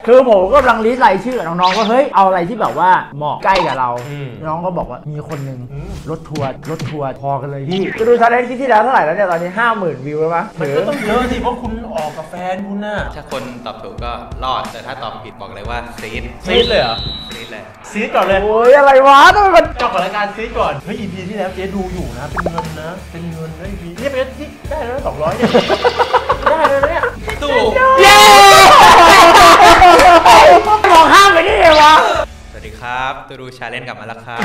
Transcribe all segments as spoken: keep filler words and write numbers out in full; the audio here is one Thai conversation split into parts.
คือผมกำลังลิสต์รายชื่อน้องๆก็เฮ้ยเอาอะไรที่แบบว่าเหมาะใกล้กับเราน้องก็บอกว่ามีคนหนึ่งรถทัวร์รถทัวร์พอกันเลยพี่จะดูชาเลนจ์ที่แล้วเท่าไหร่แล้วเนี่ยตอนนี้ห้าหมื่นวิวแล้วมั้ยมันก็ต้องเยอะสิเพราะคุณออกกับแฟนคุณน่ะถ้าคนตอบถูกก็รอดแต่ถ้าตอบผิดบอกเลยว่าซีดซีดเลยเหรอซีดเลยซีดก่อนเลยโอ้ยอะไรวะต้องเป็นเจ้าของรายการซีดก่อนเฮ้ย อี พี ที่แล้วเจ๊ดูอยู่นะเป็นเงินนะเป็นเงินได้ อี พี นี่เป็นที่ได้แล้วสองร้อยเนี่ยได้แล้วเนี่ยตู้เย้มองข้ามไปนี่เองวะสวัสดีครับตูดูชาเลนจ์กลับมาแล้วครับ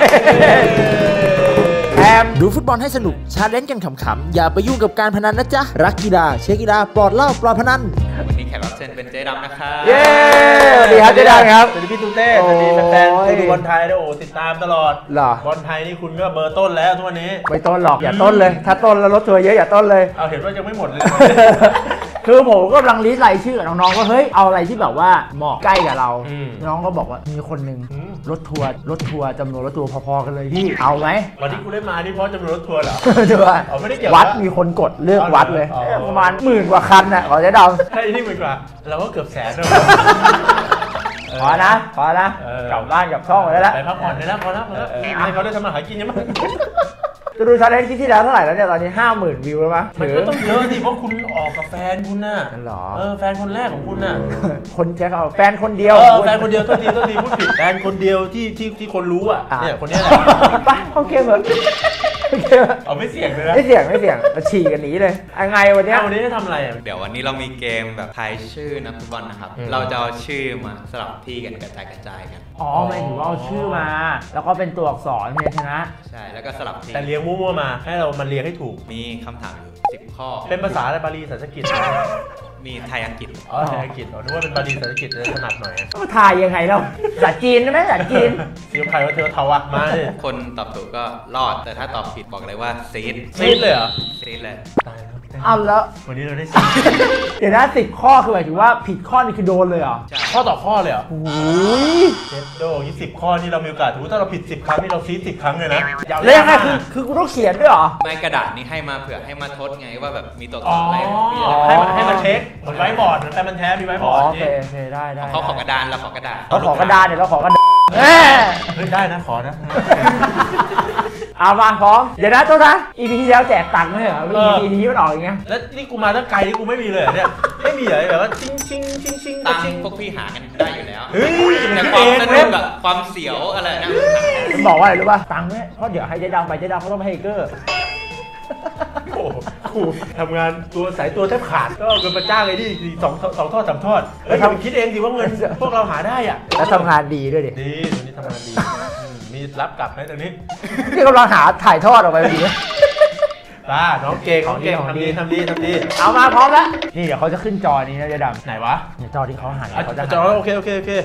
แอมดูฟุตบอลให้สนุกชาเลนจ์กันขำๆอย่าไปยุ่งกับการพนันนะจ๊ะรักกีฬาเชียร์กีฬาปลอดเหล้าปลอดพนันวันนี้แขกรับเชิญเป็นเจ๊ดำนะครับเย้สวัสดีครับเจ๊ดำครับสวัสดีพี่ตูเต้สวัสดีแฟนๆดูบอลไทยด้วยโอ้ติดตามตลอดหรอบอลไทยนี่คุณก็เบอร์ต้นแล้วทุกวันนี้ไม่ต้นหรอกอย่าต้นเลยถ้าต้นแล้วรถทัวร์เยอะอย่าต้นเลยเอาเห็นว่ายังไม่หมดเลยคือผมก็กำลังลิสต์รายชื่อน้องๆก็เฮ้ยเอาอะไรที่แบบว่าเหมาะใกล้กับเราน้องก็บอกว่ามีคนหนึ่งรถทัวร์รถทัวร์จำนวนรถทัวร์พอๆกันเลยพี่เอาไหมวันที่กูได้มานี่เพราะจำนวนรถทัวร์เหรอทัวร์วัดมีคนกดเลือกวัดเลยประมาณหมื่นกว่าคันน่ะขอเจ๊ดำใช่ที่หมื่นกว่าเราก็เกือบแสนแล้วพอนะพอนะกลับบ้านกลับช่องไปแล้วไปพักผ่อนได้แล้วพอแล้วพอแล้วให้เขาได้ทำมาหากินยังมั้งจะดูชาเลนจ์ที่แล้วเท่าไหร่แล้วเนี่ยตอนนี้ห้าหมื่นวิวแล้วมั้ยมันก็ต้องเยอะสิเพราะคุณออกกับแฟนคุณน่ะหรอเออแฟนคนแรกของคุณน่ะคนแค่เขาแฟนคนเดียวเออแฟนคนเดียวต้นทีต้นทีพูดผิดแฟนคนเดียวที่ที่ที่คนรู้อ่ะเนี่ยคนนี้แหละไปเข้าเกมเหรอเอาไม่เสี่ยงเลยนะไม่เสี่ยงไม่เสี่ยงมาฉี่กันหนีเลยยังไงวันนี้วันนี้จะทำอะไรเดี๋ยววันนี้เรามีเกมแบบทายชื่อนักฟุตบอลนะครับเราจะเอาชื่อมาสลับที่กันกระจายกระจายกันอ๋อไม่ถือว่าเอาชื่อมาแล้วก็เป็นตัวอักษรเพียงชนะใช่แล้วก็สลับที่แต่เรียงมั่วๆมาให้เรามันเรียงให้ถูกมีคำถามอยู่สิบข้อเป็นภาษาอะไรบาลีสันสกฤตมีไทยอังกฤษอ๋อไทยอังกฤษอ๋อนึกว่าเป็นบาลีสันสกฤตจะถนัดหน่อยก็ทายยังไงเราภาษาจีนใช่ไหมภาษาจีนเสียงไทยว่าเธอเทวะมาเลยคนตอบถูกก็รอดแต่ถ้าตอบผิดบอกเลยว่าซีดซีดเลยเหรอซีดเลยตายแล้วเอาแล้ววันนี้เราได้ซีดเดี๋ยวนะสิบข้อคือหมายถึงว่าผิดข้อนี่คือโดนเลยเหรอข้อต่อข้อเลยเหรอโอ้ยเจ็ดโดยี่สิบข้อนี่เรามีโอกาสถูกถ้าเราผิดสิบครั้งนี่เราซีดสิบครั้งเลยนะแล้วยังไงคือคือกูต้องเขียนด้วยเหรอไม่กระดาษนี้ให้มาเผื่อให้มาทดไงว่าแบบมีตัวอักษรอะไรให้มันให้มันเช็คเหมือนไว้บอร์ดแต่มันแท้มีไว้บอร์ดโอเคโอเคได้ได้เขาขอกระดานเราขอกระดาษเขาขอกระดานเนี่ยเราขอกระดานเฮ้ยได้นะขอนะเอาวางพร้อมเดี๋ยวนะตัวนะ อี พี ที่แล้วแจกตังค์ไม่เหรอ อี พี นี้มันออกอย่างเงี้ยแล้วนี่กูมาตั้งไกลนี่กูไม่มีเลยเนี่ยไม่มีเลยแบบว่าชิงชิงชิงชิงตังค์พวกพี่หากันได้อยู่แล้วเฮ้ยแต่ความสนุกกับความเสียวอะไรนะมันบอกว่าอะไรรู้ป่ะตังค์เนี่ยเพราะเดี๋ยวให้เจ๊ดำไปเจ๊ดำเขาต้องไปให้เกอร์โอ้โหทำงานตัวสายตัวแทบขาดก็เอาเงินมาจ้างไอ้นี่สองสองทอดสามทอดแล้วทำคิดเองสิว่าเงินพวกเราหาได้อ่ะแล้วทำงานดีด้วยดิดีตัวนี้ทำงานดีมีรับกลับไหมตอนนี้นี่กำลังหาถ่ายทอดออกไปดีป้าน้องเก่งน้องเก่งทำดีทำดีทำดีเอามาพร้อมแล้วนี่เดี๋ยวเขาจะขึ้นจอนี้นะเจ๊ดำไหนวะเนี่ยจอที่เขาหันเขาจะจอโอเคโอเคโอเค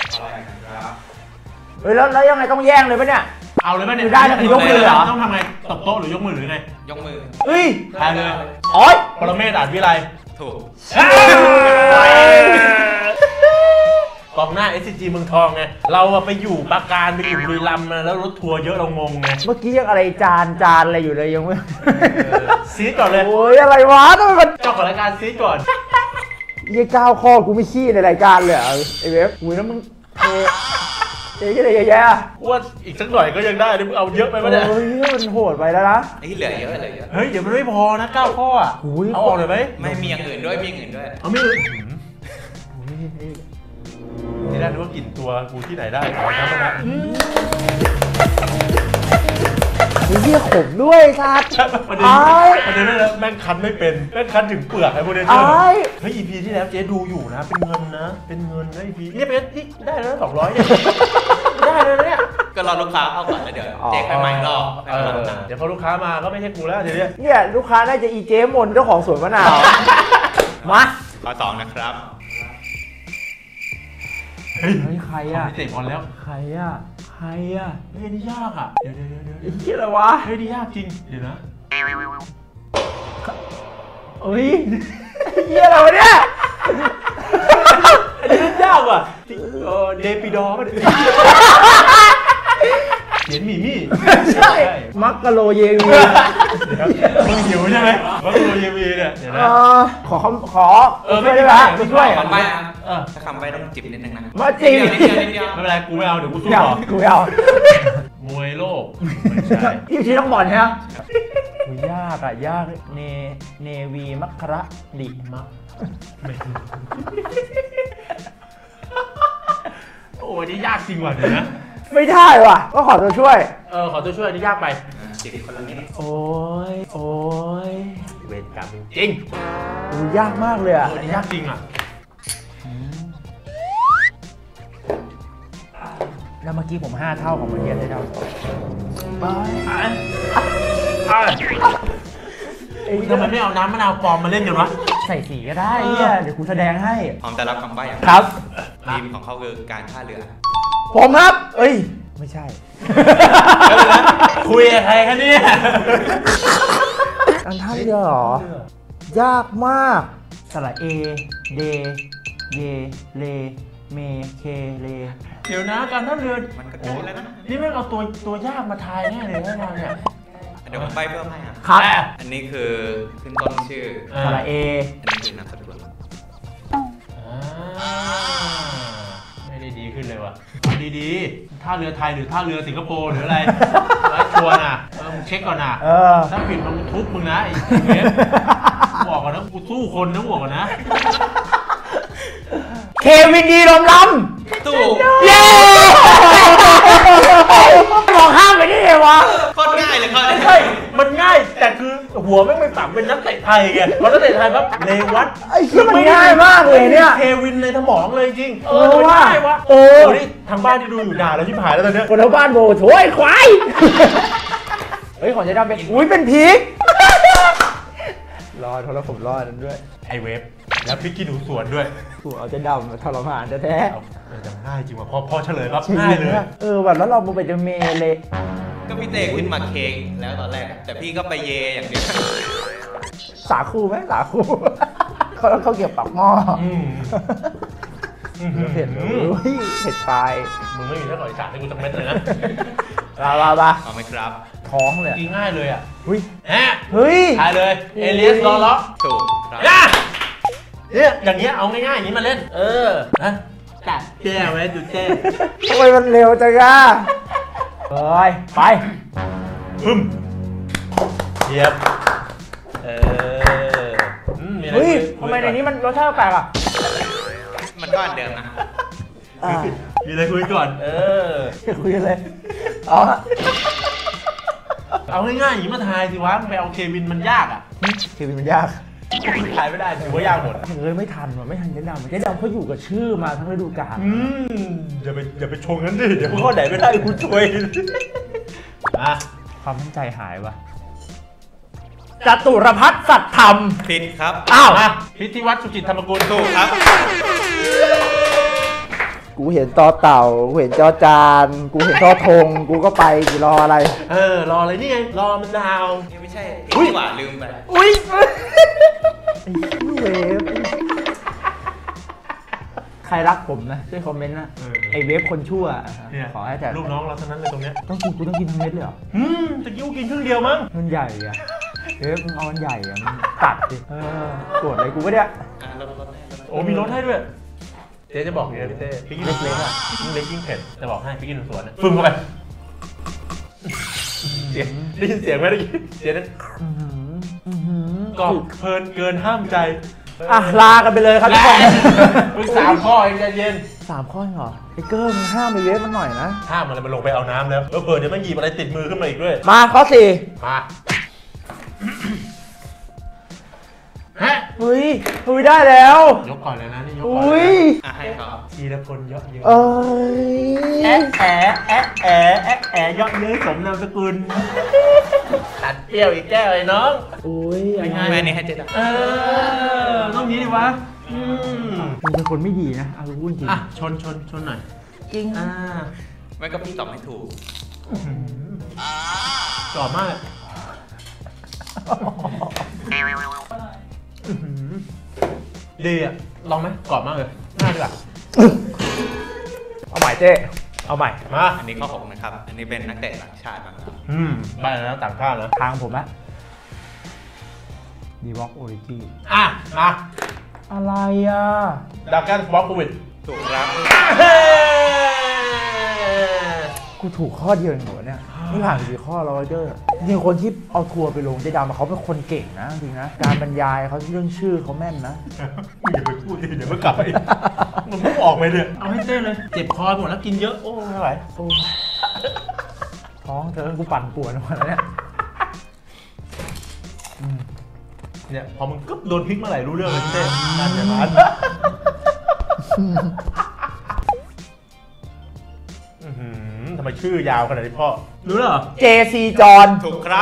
เฮ้ยแล้วแล้วยังไงต้องแย่งเลยปะเนี่ยเอาเลยไหมเนี่ยได้แล้วยกมือเหรอต้องทำไงตบโต๊ะหรือยกมือหรือไงยกมือเฮ้ยทายเลยโอ๊ยปรเมศอาจวิไลถูกกองหน้า เอส ซี จี เมืองทองไงเราไปอยู่ปราการไปอยู่บุรีรัมย์แล้วรถทัวร์เยอะเรางงไงเมื่อกี้ยังอะไรจานจานอะไรอยู่เลยยังไม่ซีดก่อนเลยโอ้ยอะไรวะต้องเป็นเจ้าของรายการซีดก่อนยี่เก้าข้อกูไม่ขี้ในรายการเลยไอ้เว็บอุ้ยแล้วมึงเจ๊ก็เลยแย่ว่าอีกสักหน่อยก็ยังได้มึงเอาเยอะไปไหมเนี่ยเฮ้ยมันโหดไปแล้วนะไอ้เหลือเยอะเลยเยอะเฮ้ยเดี๋ยวมันไม่พอนะเก้าข้ออ่ะเอาออกเลยไหมไม่มีอย่างอื่นด้วยมีอย่างอื่นด้วยเอาไม่อื่นนี่ได้ดูว่ากลิ่นตัวกูที่ไหนได้ขอน้ำนะเฮียขมด้วยครับประเด็นประเด็นนั่นแหละแม่งคันไม่เป็นแม่งคันถึงเปลือกไอ้โมเดลเจอร์เฮ้ย อี พี ที่แล้วเจ๊ดูอยู่นะเป็นเงินนะเป็นเงินนะ อี พี นี่เป็นที่ได้แล้วสองร้อยเนี่ยได้แล้วเนี่ยก็รอลูกค้าเข้าก่อนแล้วเดี๋ยวเจ๊ค่อยมาอีกรอบเดี๋ยวพอลูกค้ามาก็ไม่ใช่กูแล้วเดี๋ยวนี้เนี่ยลูกค้าน่าจะอีเจ๊มนเจ้าของสวนมะนาวมาข้อสองนะครับเฮ้ยใครอ่ะไม่เตะบอลแล้วใครอ่ะใครอ่ะเฮ้ยนี่ยากอ่ะเดี๋ยวเดี๋ยวเดี๋ยวเฮียอะไรวะเฮ้ยนี่ยากจริงเดี๋ยวนะเฮ้ยเฮียอะไรวะเนี่ยอันนี้ยากว่ะเดปิดอป่ะเขียนหมี่มี่ใช่มักกะโลเยวีมึงหิวใช่ไหมว่าตัวยีวีเนี่ยเดี๋ยวนะขอขอเออไม่ได้ไหมไม่ช่วยคำใบ้ถ้าคำใบ้ต้องจิบนิดนึงนะมาจิบนิดเดียวนิดเดียวไม่เป็นไรกูไม่เอาเดี๋ยวกูสู้ต่อกูไม่เอามวยโลกอยู่ที่ต้องบอลใช่ไหมยากอะยากเนเนวีมัคระดิมักโอ้ยนี่ยากจริงว่ะเดี๋ยวนะไม่ได้ว่ะก็ขอตัวช่วยเออขอตัวช่วยนี่ยากไปจิบคนละนิดโอ้ยโอ้ยเวรกรรมจริงโอ้ยากมากเลยอ่ะนี่ยากจริงอ่ะแล้วเมื่อกี้ผมห้าเท่าของมันเทียนได้เท่าไปทำไมไม่เอาน้ำมะนาวปลอมมาเล่นกันวะใส่สีก็ได้เนี่ยเดี๋ยวกูแสดงให้พร้อมจะรับคำใบ้อย่างครับทีมของเขาคือการท่าเรือผมครับเอ้ยไม่ใช่คุยกับใครคะเนี่ยการท่าเรือเหรอยากมากสระเอเดเยเลเมเคเลเดี๋ยวนะการท่าเรือมันก็ใกล้แล้วนะนี่ไม่เอาตัวตัวยากมาทายแน่เลยแน่นอนเนี่ยเดี๋ยวผมไปเพิ่มให้ครับอันนี้คือขึ้นต้นชื่อสระเออันนี้คือนามสกุลไม่ได้ดีขึ้นเลยว่ะดีๆท่าเรือไทยหรือท่าเรือสิงคโปร์หรืออะไรแล้วชวนอ่ะเออมึงเช็คก่อนอ่ะถ้าผิดมึงทุบมึงนะไอ้เวฟบอกก่อนนะกูสู้คนนะบอกก่อนนะเควินดีลมลำตู้เย้บอกข้ามไปนี่วะโคตรง่ายเลยเขาใช่มันง่ายแต่คือหัวไม่ไม่ฝังเป็นนักเตะไทยไงเพราะนักเตะไทยปั๊บเลวัตไอ้คือมันง่ายมากเลยเนี่ยเควินในสมองเลยจริงเออว่าง่ายวะโอ้นี่ทางบ้านที่ดูอยู่ด่าแล้วชิบหายแล้วตอนนี้คนทางบ้านโบโถ่ไอ้ควายเฮ้ยของจะทำเป็นอุ้ยเป็นพีกรอดเพราะผมรอดนั้นด้วยไอเวฟแล้วพริกขี้หนูสวนด้วยกูเอาจะดำทรมานแท้ๆจะง่ายจริงว่ะพอพอเฉลยปั๊บง่ายเลยเออวันแล้วเราไปจะเมเลยก็พี่เต้ขึ้นมาเค้กแล้วตอนแรกแต่พี่ก็ไปเยอย่างเดียวสาคูไหมสาคูเขาเขาเกี่ยวปากหม้อเผ็ดเลยเผ็ดไปมึงไม่มีเท่าไหร่สารให้กูจักเม็ดเลยนะลาลาลาเอาไหมครับท้องเลยกินง่ายเลยอ่ะเฮ้ยฮะเฮ้ยทายเลยเอเลียสล้อล้อถูกครับเนี่ยอย่างเงี้ยเอาง่ายๆอย่างนี้มาเล่นเออนะจัดแจ้ไว้ดูแจ้ทำไมมันเร็วจังอ่ะเฮ้ยไปปึ้มเยียบเออเฮ้ยทำไมในนี้มันรสชาติแปลกอ่ะมันก็อันเดิมนะมีอะไรคุยก่อนเออคุยเลยอ๋อเอาง่ายๆอย่างนี้มาทายสิวะไปเอาเควินมันยากอ่ะเควินมันยากทายไม่ได้ถือว่ายากหมดเฮ้ยไม่ทันว่ะไม่ทันเจ๊ดำเจ๊ดำเขาอยู่กับชื่อมาทั้งฤดูกาลอืมอย่าไปอย่าไปชงนั้นดิเดี๋ยวข้อไหนไม่ได้กูช่วยอ่ะความมั่นใจหายว่ะจตุรพัฒน์สัตย์ธรรมผิดครับอ้าวพิธีวัฒน์สุจิตธรรมกุลถูกครับกูเห็นตอเต่ากูเห็นจอจานกูเห็นทอธงกูก็ไปกูรออะไรเออรออะไรนี่ไงรอมันดาวนี่ไม่ใช่อุ้ยหว่าลืมไปอุ้ยไอ้เวฟใครรักผมนะช่วยคอมเมนต์นะไอ้เวฟคนชั่วขอให้แต่ลูกน้องเราเท่านั้นเลยตรงเนี้ยต้องกินกูต้องกินทั้งเม็ดเลยเหรออืมตะกี้กูกินครึ่งเดียวมั้งมันใหญ่อะเวฟมึงเอามันใหญ่อะมันตัดดิเออโกรธอะไรกูก็เนี่ยโอ้มีรถให้ด้วยเจ๊จะบอกอย่างนี้พี่เต้พริกขี้หนูสวนอ่ะยิ่งเล็กยิ่งเผ็ดจะบอกให้พริกขี้หนูสวนฟึ่งเข้าไปเสียงได้ยินเสียงไหมได้ยินเสียงนั้นกรอบเพลินเกินห้ามใจอ่ะลากันไปเลยครับทุกคนมึงสามข้อเองใจเย็นสามข้อเหรอไอ้เกิ้ลมึงห้ามไปเวฟมันหน่อยนะห้ามอะไรมันลงไปเอาน้ำแล้วเผื่อเดี๋ยวมันหยิบอะไรติดมือขึ้นมาอีกด้วยมาข้อสี่มาฮะเฮ้ยเฮ้ยได้แล้วยกก่อนเลยนะนี่ยกก่อนเลยนะให้ครับทีละคนเยอะเยอะเอ้ยแอะแอะแอะแอะแอะแอะยอดเย้ยสมนามสกุลตัดเปรี้ยวอีกแก้วเลยน้องโอ้ยเป็นไงแม่นี่ให้เจ๊ดเออต้องนี้ดิวะอืมมึงเป็นคนไม่ดีนะเอาพูดจริงอ่ะชนชนชนหน่อยจริงอ่าไม่ก็พี่ตอบไม่ถูกกรอบมากดีอ่ะลองไหมกรอบมากเลยน่าดีกว่าเอาใหม่เจ๊เอาใหม่มาอันนี้ข้อหกนะครับอันนี้เป็นนักเตะต่างชาติมาครับอืมบ้านแล้วต่างชาตินะทางผมนะดีบ็อกโอริจิอ่ะมาอะไรอ่ะดักกันบล็อกโควิดถูกครับกูถูกข้อเดียวเองเหรอเนี่ยนี่ผ่านไปกี่ข้อแล้วเจอจริงๆคนที่เอาทัวร์ไปลงเจ๊ดำเขาเป็นคนเก่งนะจริงนะการบรรยายเขาเรื่องชื่อเขาแม่นนะอย่าไปพูดดิเดี๋ยวมันกลับไปมันไม่ออกไปเลยเอาให้เต้นเลยเจ็บคอหมดแล้วกินเยอะโอ้ไม่ไหวโอ้ท้องเธอกูปั่นป่วนมาแล้วเนี่ยเนี่ยพอมึงกึ๊บโดนพริกเมื่อไหร่รู้เรื่องเลยพี่เต้นั่นอย่างนั้นทำไมชื่อยาวขนาดนี้พ่อรู้เหรอเจ ซี จอนถูกครับ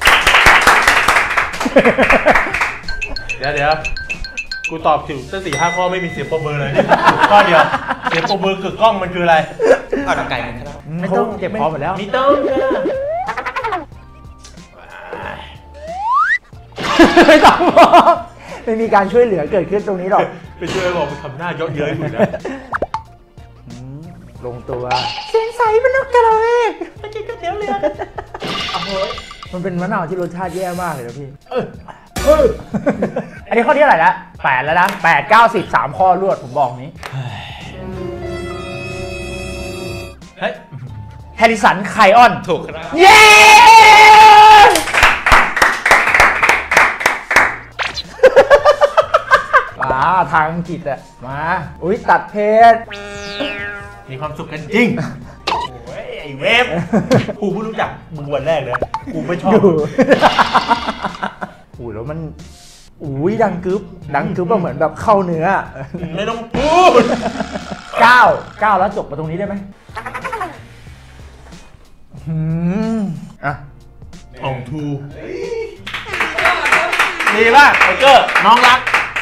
เดี๋ยวเดี๋ยวกูตอบถูกตั้งสี่ห้าข้อไม่มีเสียงโปรเบอร์เลยข้อเดียวเสียงโปรเบอร์กึกกล้องมันคืออะไรเอาดังไก่กันครับไม่ต้องเจ็บคอหมดแล้วมีต้องไม่ต้องไม่มีการช่วยเหลือเกิดขึ้นตรงนี้หรอกไปช่วยบอกมันทำหน้าเยอะเย้ยอยู่นะลงตัวเสียงใสมันนกกระเวกไปกินก๋วยเตี๋ยวเรือโอ้โหมันเป็นมะนาวที่รสชาติแย่มากเลยนะพี่เออเอออันนี้ข้อที่เท่าไหร่ละแปดแล้วนะแปดเก้าสิบสามข้อรวดผมบอกนี้เฮ้ยแฮริสันไคออนถูกครับเย้มาทางอังกฤษอะมาอุ้ยตัดเพชรมีความสุขกันจริงโอ้ยไอ้เวฟกูเพิ่งรู้จักมึงวันแรกเลยกูไม่ชอบอุ้ยแล้วมันอุ้ยดังกึ๊บดังกึ๊บเหมือนแบบเข้าเนื้อไม่ต้องพูดเก้าเก้าแล้วจบมาตรงนี้ได้ไหมอืมอ่ะอ่องทูดีป่ะไอเกอร์น้องรัก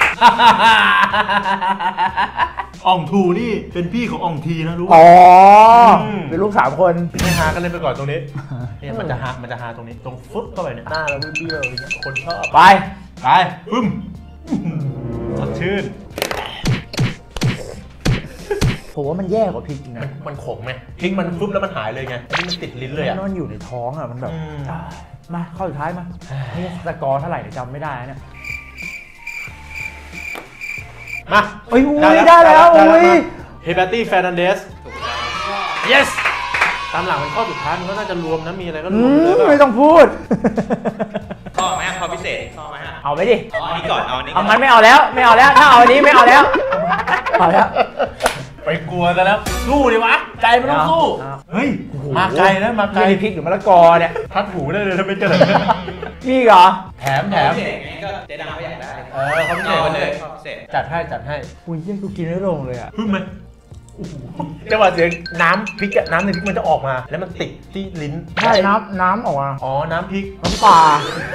อ่องทูนี่เป็นพี่ของอ่องทีนะรู้อ๋อเป็นลูกสามคนไม่หากันเลยไปก่อนตรงนี้เนี่ยมันจะหามันจะหาตรงนี้ตรงฟุตเข้าไปเนี่ยหน้าเราเบี้ยวๆอย่างเงี้ยคนชอบไปไปปึ้มสดชื่นผมว่ามันแย่กว่าพริกนะมันขมไหมพริกมันฟึ้มแล้วมันหายเลยไงอันนี้มันติดลิ้นเลยอ่ะมันอยู่ในท้องอ่ะมันแบบมาข้อสุดท้ายมานี่สกอร์เท่าไหร่จำไม่ได้นะมาเอ้ยได้แล้วอุ้ยเฮเบตี้แฟร์นันเดส yes ตามหลังเป็นข้อสุดท้ายมันก็น่าจะรวมนะมีอะไรก็รวมเลยไม่ต้องพูดข้อไหมข้อพิเศษข้อไหมฮะเอาไปดิเอาอันนี้ก่อนเอาอันนี้เอามันไม่เอาแล้วไม่เอาแล้วถ้าเอาอันนี้ไม่เอาแล้วเอาแล้วไปกลัวกันแล้วสู้ดิวะใจมันต้องสู้เฮ้ยมาไกลนะมาไกลพริกหรือมะละกอเนี่ยทัดหูได้เลยถ้าไม่เจอนี่เหรอแถมแถมก็เจ๊ดำเขาอยากได้เออเขาพิเศษเลยจัดให้จัดให้อุ้ยยังกูกินไม่ลงเลยอ่ะพึ่งมันจังหวะเสียงน้ำพริกน้ำในพริกมันจะออกมาแล้วมันติดที่ลิ้นใช่น้ำน้ำออกมาอ๋อน้ำพริกน้ำปลา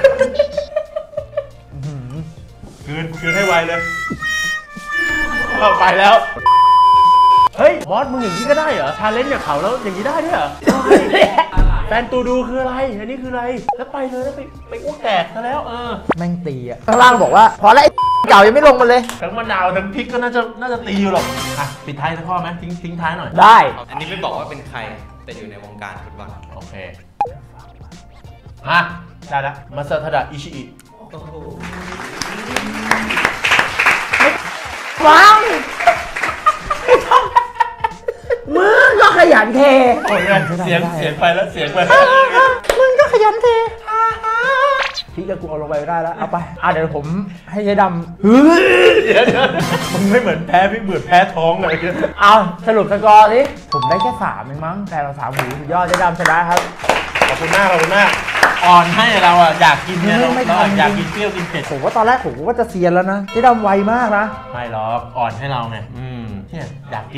คืนคืนให้ไวเลยไปแล้วเฮ้ยบอสมึงอย่างนี้ก็ได้เหรอชาเลนจ์กับเขาแล้วอย่างนี้ได้ด้วยเหรอแฟนตูดูคืออะไรอันนี้คืออะไรแล้วไปเลยแล้วไปไปอ้วกแตกซะแล้วเออแม่งตีอ่ะข้างล่างบอกว่าพอแล้วไอ้เก่ายังไม่ลงมาเลยทั้งมะนาวทั้งพริกก็น่าจะน่าจะตีอยู่หรอกอ่ะปิดท้ายสักข้อไหมทิ้งทิ้งท้ายหน่อยได้อันนี้ไม่บอกว่าเป็นใครแต่อยู่ในวงการฟุตบอลโอเคมาได้ละมาซาทาดะอิชิอิฟังมึงก็ขยันเทโอ้ยเสียงเสียงไปแล้วเสียงไปมึงก็ขยันเทพี่กับกูเอาลงไปไม่ได้แล้วเอาไปอ่ะเดี๋ยวผมให้ยายดำเฮ้ยเดี๋ยวมึงไม่เหมือนแพ้พี่เหมือนแพ้ท้องเลยเอาสรุปสกอร์สิผมได้แค่สามเองมั้งแต่เราสามหูสุดยอดยายดำชนะครับขอบคุณมากขอบคุณมากอ่อนให้เราอ่ะอยากกินเนี่ยเราอยากกินเปรี้ยวกินเผ็ดผมว่าตอนแรกผมว่าจะเซียนแล้วนะยายดำไวมากนะไม่หรอกอ่อนให้เราไงอืมเนี่ยอยากกิน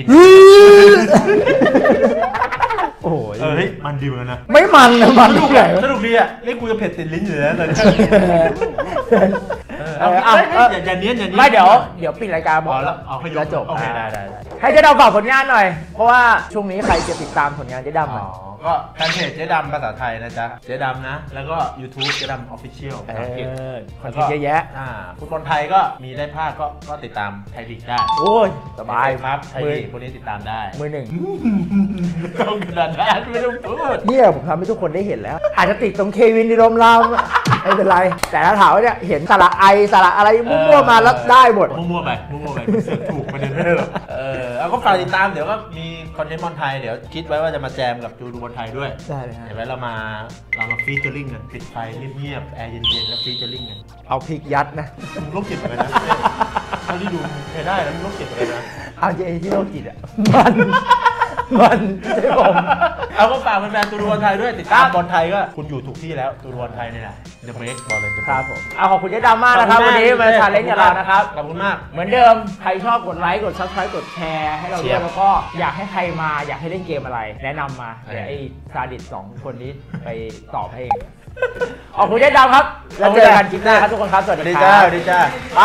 โอ้ยเฮ้ยมันดีเหมือนกันนะไม่มันนะมันสนุกเลยสนุกดีอ่ะนี่กูจะเผ็ดติดลิ้นอยู่แล้วตอนนี้เออเอาอย่าอย่าเนี้ยอย่าเนี้ยไม่เดี๋ยวเดี๋ยวปิดรายการบอกอ๋อแล้วเอาให้ยกแล้วจบโอเคได้ได้ได้ให้เจ๊ดำฝากผลงานหน่อย เพราะว่าช่วงนี้ใครจะติดตามผลงานเจ๊ดำอ๋อ่ะอก็แฟนเพจเจ๊ดำภาษาไทยนะจ๊ะเจ๊ดำนะ แล้วก็ YouTube เจ๊ดำออฟฟิเชียลเอภาษาอังกฤษอคอนเทนต์เยอะแยะอ่าฟุตบอลไทยก็มีได้ภาคก็ก็ติดตามไทยลีกได้โอ้ยสบายครับไทยมือลีกพวกนี้ติดตามได้มือหนึ่งต้องกระดาษนั้นไม่ต้องพูดเนี่ยผมทำให้ทุกคนได้เห็นแล้ว อาจจะติดตรงเควินดิรมรามไม่เป็นไร แต่ถ้าถามว่าเนี่ยเห็นสระไอสระอะไรมั่วๆมาแล้วได้หมดมั่วๆไปมั่วๆไปมันเสือกถูกประเด็นไม่ได้หรอกเออเอาก็ฝากติดตามเดี๋ยวก็มีคอนเทนต์บอลไทยเดี๋ยวคิดไว้ว่าจะมาแจมกับจูดูบอลไทยด้วยได้เลยฮะเดี๋ยวไว้เรามาเรามาฟีเจอริ่งกันปิดไฟเงียบๆแอร์เย็นๆแล้วฟีเจอริ่งกันเอาพริกยัดนะมึงโรคจิตเหมือนกันนะเท่าที่ดูเคยได้แล้วมึงโรคจิตเหมือนกันนะเอาเจที่โลจิตอ่ะ มัน มันไม่ใช่ผมเอาก็ฝากแฟนๆตูดูบอลไทยด้วยติดตามบอลไทยก็คุณอยู่ถูกที่แล้วตูดูบอลไทยนี่แหละเดอะเบรกบอลเลยครับผม เอาขอบคุณเจ๊ดำมากนะครับ วันนี้มาชาเลนจ์กับเรานะครับขอบคุณมากเหมือนเดิม ใครชอบกดไลค์ กดซับสไครต์กดแชร์ให้เราด้เชีวยร์แล้วก็อยากให้ใครมาอยากให้เล่นเกมอะไร แนะนำมา เดี๋ยวไอ้ซาดิสสองคนนี้ไปตอบให้เองขอบคุณเจ๊ดำครับ แล้วเจอกันคลิปหน้าครับทุกคนครับ สวัสสวัสดีดีคจ้ารับสวัสดีจ้าไป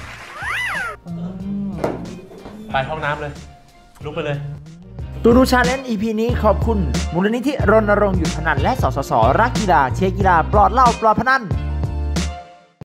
ไปห้องน้ำเลย ลุกไปเลยตูดูชาเลนจ์ อี พี นี้ขอบคุณมูลนิธิรณรงค์หยุดพนันและสสสรักกีฬาเชียร์กีฬาปลอดเหล้าปลอดพนัน